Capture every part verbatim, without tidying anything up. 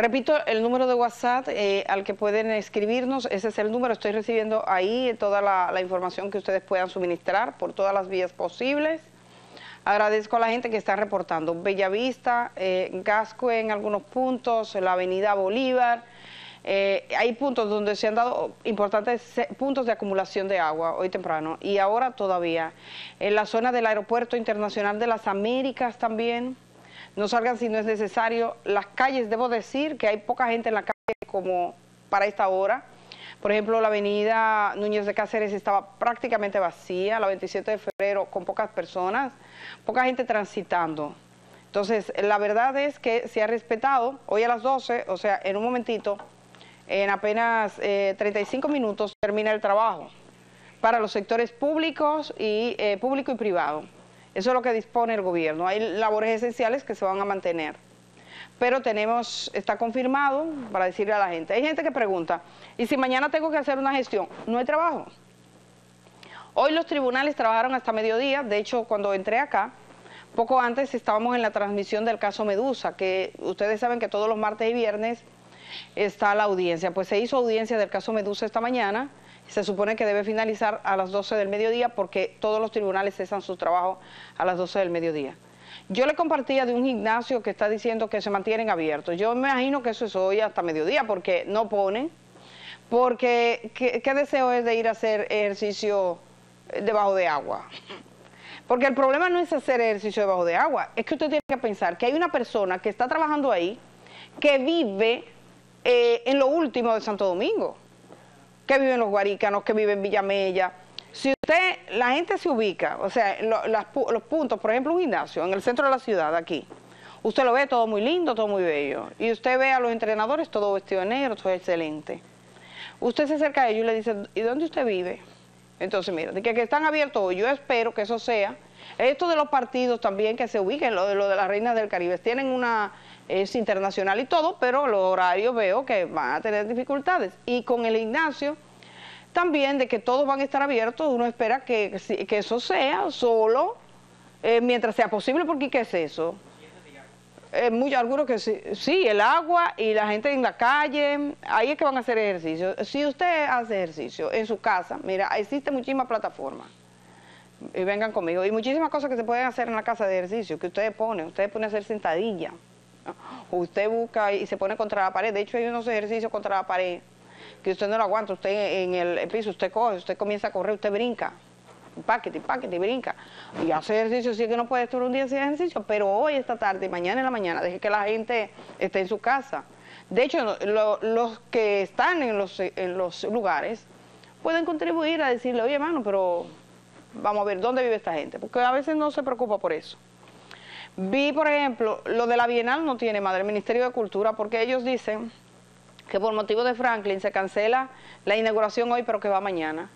Repito, el número de WhatsApp eh, al que pueden escribirnos, ese es el número, estoy recibiendo ahí toda la, la información que ustedes puedan suministrar por todas las vías posibles. Agradezco a la gente que está reportando. Bellavista, eh, Gascue en algunos puntos, la avenida Bolívar. Eh, hay puntos donde se han dado importantes puntos de acumulación de agua hoy temprano y ahora todavía. En la zona del Aeropuerto Internacional de las Américas también. No salgan si no es necesario. Las calles, debo decir que hay poca gente en la calle como para esta hora. Por ejemplo, la avenida Núñez de Cáceres estaba prácticamente vacía, la veintisiete de febrero con pocas personas, poca gente transitando. Entonces, la verdad es que se ha respetado, hoy a las doce, o sea, en un momentito, en apenas eh, treinta y cinco minutos termina el trabajo para los sectores públicos y eh, público y privado. Eso es lo que dispone el gobierno. Hay labores esenciales que se van a mantener. Pero tenemos, está confirmado para decirle a la gente. Hay gente que pregunta, ¿y si mañana tengo que hacer una gestión? No hay trabajo. Hoy los tribunales trabajaron hasta mediodía. De hecho, cuando entré acá, poco antes estábamos en la transmisión del caso Medusa, que ustedes saben que todos los martes y viernes está la audiencia. Pues se hizo audiencia del caso Medusa esta mañana. Se supone que debe finalizar a las doce del mediodía porque todos los tribunales cesan su trabajo a las doce del mediodía. Yo le compartía de un gimnasio que está diciendo que se mantienen abiertos. Yo me imagino que eso es hoy hasta mediodía porque no ponen. Porque ¿qué, qué deseo es de ir a hacer ejercicio debajo de agua? Porque el problema no es hacer ejercicio debajo de agua. Es que usted tiene que pensar que hay una persona que está trabajando ahí que vive eh, en lo último de Santo Domingo. Que vive en Los Guarícanos, que vive en Villamella. Si usted, la gente se ubica, o sea, lo, las, los puntos, por ejemplo, un gimnasio en el centro de la ciudad, aquí, usted lo ve todo muy lindo, todo muy bello, y usted ve a los entrenadores todo vestido de negro, todo excelente. Usted se acerca a ellos y le dice, ¿y dónde usted vive? Entonces, mira, de que, que están abiertos hoy, yo espero que eso sea. Esto de los partidos también, que se ubiquen, lo de, lo de las Reinas del Caribe, tienen una, es internacional y todo, pero los horarios veo que van a tener dificultades. Y con el gimnasio, también de que todos van a estar abiertos, uno espera que, que eso sea solo eh, mientras sea posible, porque ¿qué es eso? Eh, muy, algunos que sí, sí, el agua y la gente en la calle, ahí es que van a hacer ejercicio. Si usted hace ejercicio en su casa, mira, existen muchísimas plataformas, y vengan conmigo, y muchísimas cosas que se pueden hacer en la casa de ejercicio, que ustedes ponen, ustedes ponen a hacer sentadilla, o usted busca y se pone contra la pared. De hecho, hay unos ejercicios contra la pared, que usted no lo aguanta, usted en el piso, usted coge, usted comienza a correr, usted brinca, paquete, paquete, brinca, y hace ejercicio. Sí que no puede estar un día sin ejercicio, pero hoy, esta tarde y mañana en la mañana, deje que la gente esté en su casa. De hecho, lo, los que están en los, en los lugares pueden contribuir a decirle, oye, hermano, pero vamos a ver, ¿dónde vive esta gente? Porque a veces no se preocupa por eso. Vi, por ejemplo, lo de la Bienal no tiene madre, el Ministerio de Cultura, porque ellos dicen que por motivo de Franklin se cancela la inauguración hoy, pero que va mañana.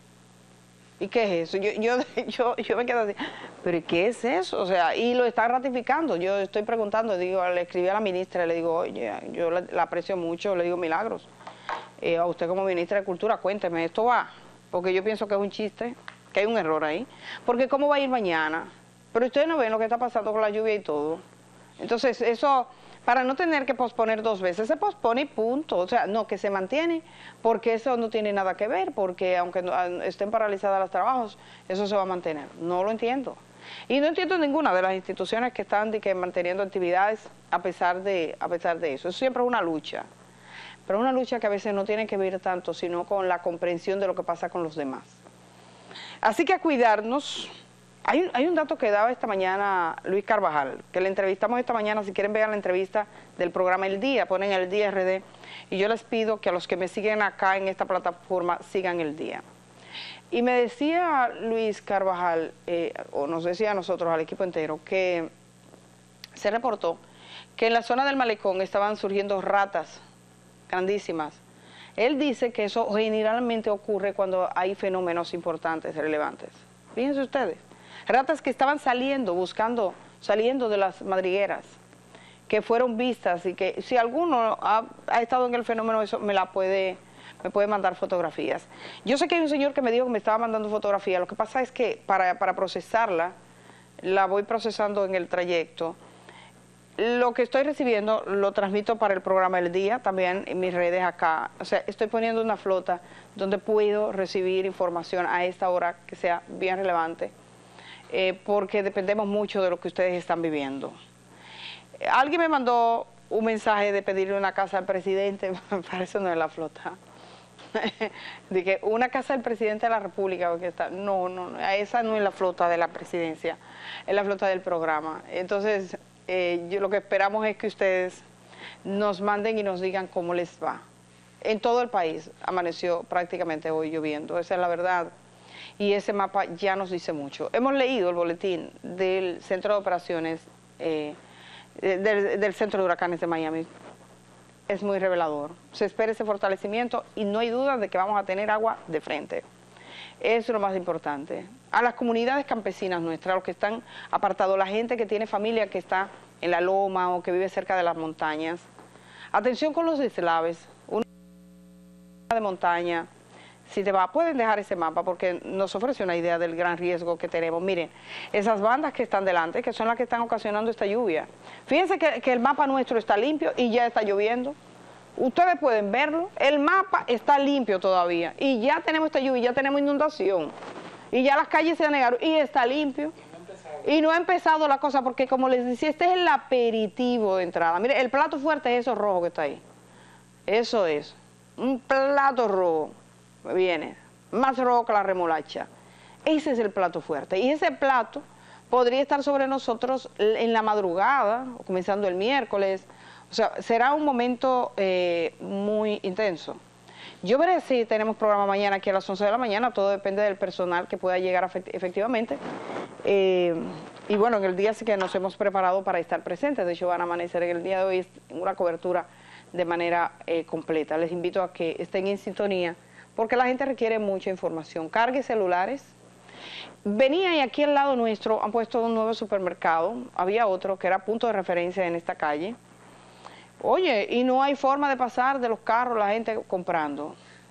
¿Y qué es eso? Yo, yo, yo, yo me quedo así, ¿pero qué es eso? O sea, y lo están ratificando. Yo estoy preguntando, digo, le escribí a la ministra, le digo, oye, yo la, la aprecio mucho, le digo, Milagros, eh, a usted como ministra de Cultura, cuénteme, ¿esto va? Porque yo pienso que es un chiste, que hay un error ahí. Porque ¿cómo va a ir mañana? Pero ustedes no ven lo que está pasando con la lluvia y todo. Entonces, eso, para no tener que posponer dos veces, se pospone y punto. O sea, no, que se mantiene, porque eso no tiene nada que ver, porque aunque no, estén paralizadas los trabajos, eso se va a mantener. No lo entiendo. Y no entiendo ninguna de las instituciones que están de que manteniendo actividades a pesar de, a pesar de eso. Eso siempre es una lucha. Pero una lucha que a veces no tiene que ver tanto, sino con la comprensión de lo que pasa con los demás. Así que a cuidarnos. Hay, hay un dato que daba esta mañana Luis Carvajal, que le entrevistamos esta mañana. Si quieren vean la entrevista del programa El Día, ponen El Día R D, y yo les pido que a los que me siguen acá en esta plataforma sigan El Día. Y me decía Luis Carvajal, eh, o nos decía a nosotros, al equipo entero, que se reportó que en la zona del malecón estaban surgiendo ratas grandísimas. Él dice que eso generalmente ocurre cuando hay fenómenos importantes, relevantes. Fíjense ustedes. Ratas que estaban saliendo, buscando, saliendo de las madrigueras, que fueron vistas, y que si alguno ha, ha estado en el fenómeno, eso me la puede, me puede mandar fotografías. Yo sé que hay un señor que me dijo que me estaba mandando fotografías. Lo que pasa es que para, para procesarla, la voy procesando en el trayecto. lo que estoy recibiendo lo transmito para el programa del día, también en mis redes acá. O sea, estoy poniendo una flota donde puedo recibir información a esta hora que sea bien relevante, eh, porque dependemos mucho de lo que ustedes están viviendo. Alguien me mandó un mensaje de pedirle una casa al presidente, para eso no es la flota. Dije, una casa del presidente de la República, porque está, no, no, esa no es la flota de la presidencia, es la flota del programa. Entonces, eh, yo, lo que esperamos es que ustedes nos manden y nos digan cómo les va. En todo el país amaneció prácticamente hoy lloviendo, esa es la verdad. Y ese mapa ya nos dice mucho. Hemos leído el boletín del Centro de Operaciones, eh, del, del Centro de Huracanes de Miami. Es muy revelador. Se espera ese fortalecimiento y no hay duda de que vamos a tener agua de frente. Eso es lo más importante. A las comunidades campesinas nuestras, los que están apartados, la gente que tiene familia que está en la loma o que vive cerca de las montañas. Atención con los deslaves. Una de montaña, si te va, pueden dejar ese mapa porque nos ofrece una idea del gran riesgo que tenemos. Miren, esas bandas que están delante, que son las que están ocasionando esta lluvia. Fíjense que, que el mapa nuestro está limpio y ya está lloviendo. Ustedes pueden verlo, el mapa está limpio todavía y ya tenemos esta lluvia, ya tenemos inundación y ya las calles se anegaron y está limpio. Y no ha empezado la cosa porque, como les decía, este es el aperitivo de entrada. Mire, el plato fuerte es eso rojo que está ahí. Eso es, un plato rojo. Viene, más rojo que la remolacha. Ese es el plato fuerte. Y ese plato podría estar sobre nosotros en la madrugada, comenzando el miércoles. O sea, será un momento eh, muy intenso. Yo veré si tenemos programa mañana aquí a las once de la mañana, todo depende del personal que pueda llegar efectivamente. Eh, y bueno, en el día sí que nos hemos preparado para estar presentes, de hecho van a amanecer en el día de hoy en una cobertura de manera eh, completa. Les invito a que estén en sintonía, porque la gente requiere mucha información. Cargue celulares. Venía y aquí al lado nuestro han puesto un nuevo supermercado, había otro que era punto de referencia en esta calle. Oye, y no hay forma de pasar de los carros, la gente comprando.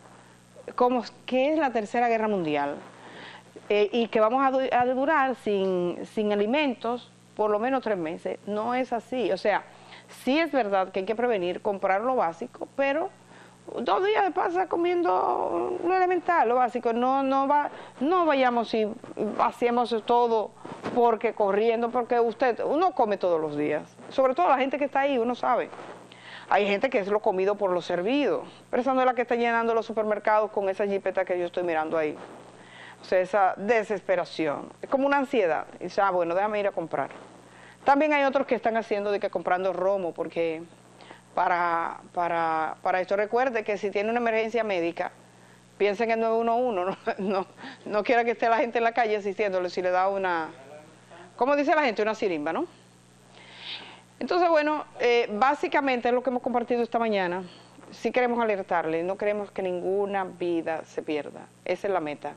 Como que es la tercera guerra mundial eh, y que vamos a, du a durar sin, sin alimentos por lo menos tres meses. No es así, o sea, sí es verdad que hay que prevenir, comprar lo básico, pero dos días de pasa comiendo lo elemental, lo básico. No, no, va, no vayamos y hacemos todo porque corriendo, porque usted, uno come todos los días. Sobre todo la gente que está ahí, uno sabe. Hay gente que es lo comido por lo servido. Pero esa no es la que está llenando los supermercados con esa jipeta que yo estoy mirando ahí. O sea, esa desesperación. Es como una ansiedad. Y dice, ah, bueno, déjame ir a comprar. También hay otros que están haciendo de que comprando romo, porque para, para, para esto recuerde que si tiene una emergencia médica, piensen en nueve uno uno, no, no, no quiera que esté la gente en la calle asistiéndole si le da una, ¿cómo dice la gente? Una sirimba, ¿no? Entonces, bueno, eh, básicamente es lo que hemos compartido esta mañana. Sí queremos alertarle, no queremos que ninguna vida se pierda. Esa es la meta.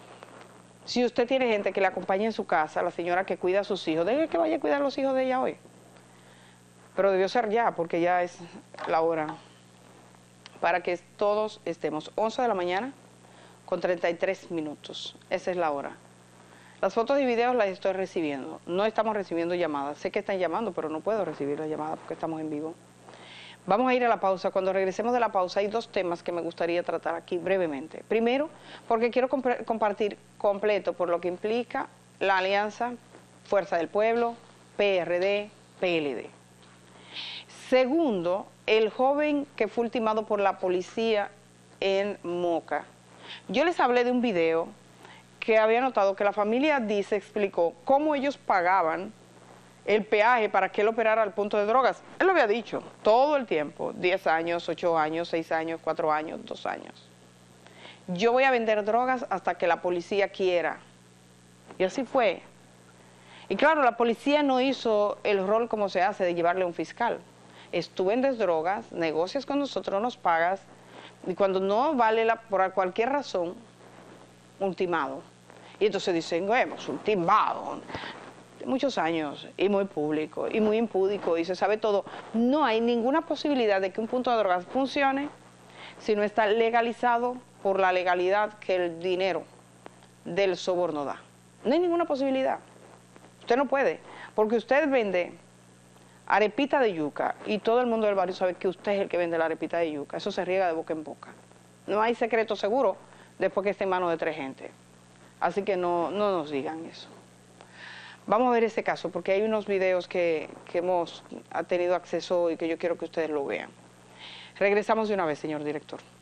Si usted tiene gente que le acompañe en su casa, la señora que cuida a sus hijos, deje que vaya a cuidar a los hijos de ella hoy. Pero debió ser ya, porque ya es la hora. Para que todos estemos once de la mañana con treinta y tres minutos. Esa es la hora. Las fotos y videos las estoy recibiendo. No estamos recibiendo llamadas. Sé que están llamando, pero no puedo recibir las llamadas porque estamos en vivo. Vamos a ir a la pausa. Cuando regresemos de la pausa hay dos temas que me gustaría tratar aquí brevemente. Primero, porque quiero comp compartir completo por lo que implica la alianza Fuerza del Pueblo, P R D, P L D. Segundo, el joven que fue ultimado por la policía en Moca. Yo les hablé de un video que había notado que la familia Dice explicó cómo ellos pagaban el peaje para que él operara al punto de drogas. Él lo había dicho todo el tiempo, diez años, ocho años, seis años, cuatro años, dos años. Yo voy a vender drogas hasta que la policía quiera. Y así fue. Y claro, la policía no hizo el rol como se hace de llevarle a un fiscal. Es tú vendes drogas, negocias con nosotros, nos pagas, y cuando no vale la, por cualquier razón, ultimado. Y entonces dicen, hemos ultimado. Muchos años, y muy público, y muy impúdico, y se sabe todo. No hay ninguna posibilidad de que un punto de drogas funcione si no está legalizado por la legalidad que el dinero del soborno da. No hay ninguna posibilidad. Usted no puede, porque usted vende arepita de yuca, y todo el mundo del barrio sabe que usted es el que vende la arepita de yuca. Eso se riega de boca en boca. No hay secreto seguro después que esté en manos de tres gente. Así que no, no nos digan eso. Vamos a ver ese caso, porque hay unos videos que, que hemos tenido acceso y que yo quiero que ustedes lo vean. Regresamos de una vez, señor director.